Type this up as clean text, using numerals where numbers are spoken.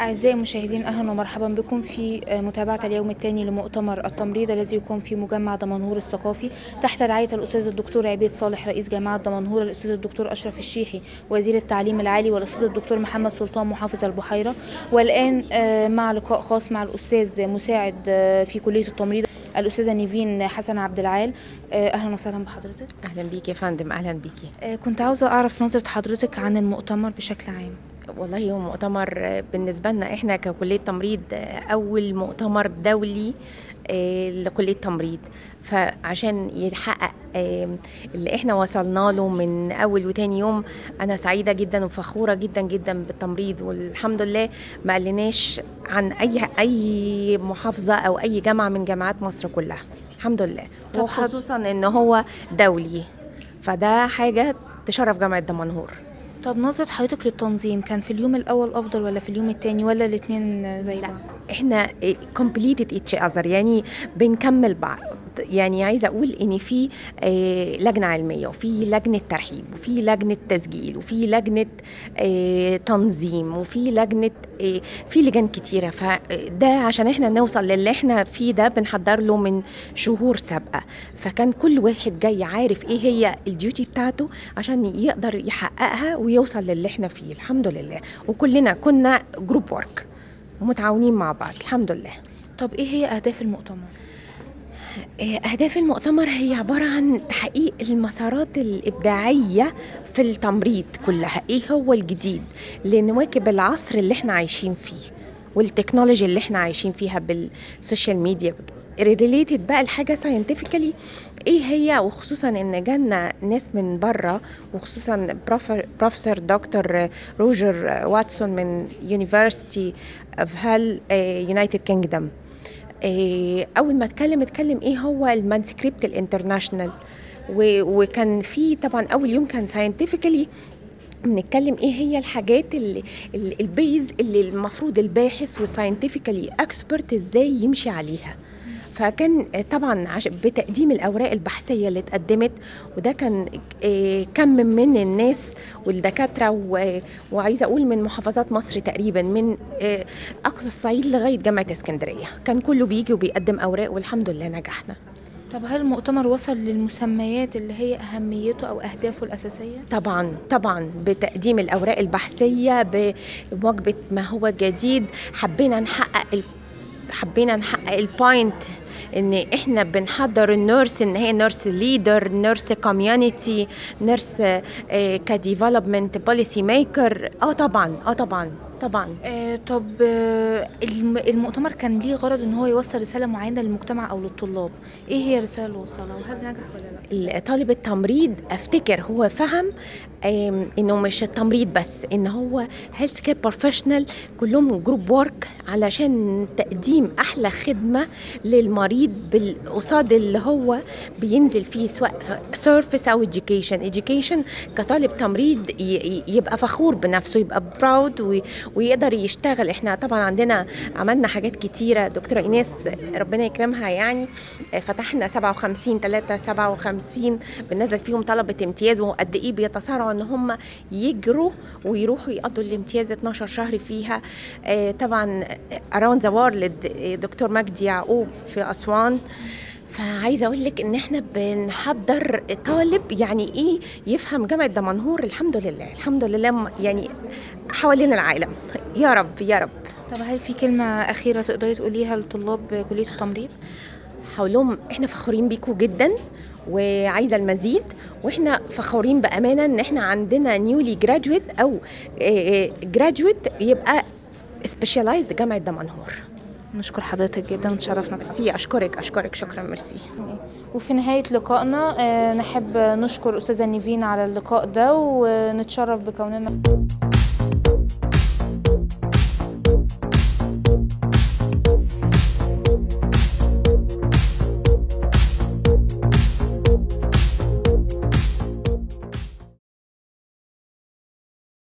أعزائي المشاهدين، أهلا ومرحبا بكم في متابعة اليوم الثاني لمؤتمر التمريض الذي يقام في مجمع دمنهور الثقافي تحت رعاية الأستاذ الدكتور عبيد صالح رئيس جامعة دمنهور، الأستاذ الدكتور أشرف الشيحي وزير التعليم العالي، والأستاذ الدكتور محمد سلطان محافظ البحيرة. والآن مع لقاء خاص مع الأستاذ مساعد في كلية التمريض الأستاذة نيفين حسن عبد العال. أهلا وسهلا بحضرتك. أهلا بيكي يا فندم، أهلا بيكي. كنت عاوزة أعرف نظرة حضرتك عن المؤتمر بشكل عام. والله هو مؤتمر بالنسبة لنا إحنا ككلية تمريض أول مؤتمر دولي لكلية تمريض، فعشان يحقق اللي إحنا وصلنا له من أول وتاني يوم أنا سعيدة جدا وفخورة جدا جدا بالتمريض، والحمد لله ما قلناش عن أي محافظة أو أي جامعة من جامعات مصر كلها، الحمد لله، وخصوصا إن هو دولي، فده حاجة تشرف جامعة دمنهور. طب نظرة حضرتك للتنظيم كان في اليوم الأول أفضل ولا في اليوم التاني ولا الاتنين زي بعض؟ احنا completed each other، يعني بنكمل بعض. يعني عايزة أقول إن في لجنة علمية وفي لجنة ترحيب وفي لجنة تسجيل وفي لجنة تنظيم وفي لجنة في لجان كتيرة، فده عشان احنا نوصل للي احنا فيه ده بنحضر له من شهور سابقة، فكان كل واحد جاي عارف ايه هي الديوتي بتاعته عشان يقدر يحققها ويوصل للي احنا فيه، الحمد لله. وكلنا كنا جروب وورك ومتعاونين مع بعض، الحمد لله. طب ايه هي أهداف المؤتمر؟ أهداف المؤتمر هي عبارة عن تحقيق المسارات الإبداعية في التمريض كلها، إيه هو الجديد لنواكب العصر اللي احنا عايشين فيه والتكنولوجيا اللي احنا عايشين فيها بالسوشيال ميديا ريليتد بقى الحاجة ساينتيفيكالي ايه هي، وخصوصا ان جانا ناس من بره، وخصوصا بروفيسور دكتور روجر واتسون من يونيفرسيتي اوف هال يونايتد كينجدم. اول ما اتكلم ايه هو المانسكريبت الانترناشنال، وكان في طبعا اول يوم كان ساينتيفيكالي بنتكلم ايه هي الحاجات البيز اللي المفروض الباحث والساينتيفيكالي اكسبرت ازاي يمشي عليها. فكان طبعا بتقديم الأوراق البحثية اللي اتقدمت، وده كان كم من الناس والدكاترة، وعايزة أقول من محافظات مصر تقريبا، من أقصى الصعيد لغاية جامعة اسكندرية، كان كله بيجي وبيقدم أوراق والحمد لله نجحنا. طب هل المؤتمر وصل للمسميات اللي هي أهميته أو أهدافه الأساسية؟ طبعا بتقديم الأوراق البحثية بمواكبة ما هو جديد. حبينا نحقق البوينت ان احنا بنحضر النيرس ان هي نيرس ليدر، نيرس كوميونيتي، نيرس كديفلوبمنت بوليسي ميكر. طبعا. طب المؤتمر كان ليه غرض ان هو يوصل رسالة معينة للمجتمع او للطلاب، ايه هي الرسالة اللي وصلها وهل نجح ولا لا؟ طالب التمريض افتكر هو فهم انه مش التمريض بس، ان هو هيلث كير بروفيشنال كلهم جروب وورك علشان تقديم احلى خدمة للمريض قصاد اللي هو بينزل فيه، سواء سيرفيس او education كطالب تمريض يبقى فخور بنفسه، يبقى براود ويقدر يشتغل. احنا طبعا عندنا عملنا حاجات كتيرة، دكتورة ايناس ربنا يكرمها يعني فتحنا 57 بننزل فيهم طلبة امتياز، وقد ايه بيتصارعوا ان هم يجروا ويروحوا يقضوا الامتياز 12 شهر فيها. طبعا around the world دكتور مجدي يعقوب في أسوان. فعايزه اقول لك ان احنا بنحضر طالب يعني ايه يفهم جامعه دمنهور، الحمد لله يعني حوالين العالم، يا رب يا رب. طب هل في كلمه اخيره تقدري تقوليها لطلاب كليه التمريض؟ هقول لهم احنا فخورين بيكم جدا وعايزه المزيد، واحنا فخورين بامانه ان احنا عندنا نيولي جرادويت او جرادويت يبقى سبيشالايزد جامعه دمنهور. نشكر حضرتك جدا وتشرفنا. ميرسي، اشكرك شكرا، ميرسي. وفي نهاية لقائنا نحب نشكر أستاذة نيفين على اللقاء ده ونتشرف بكوننا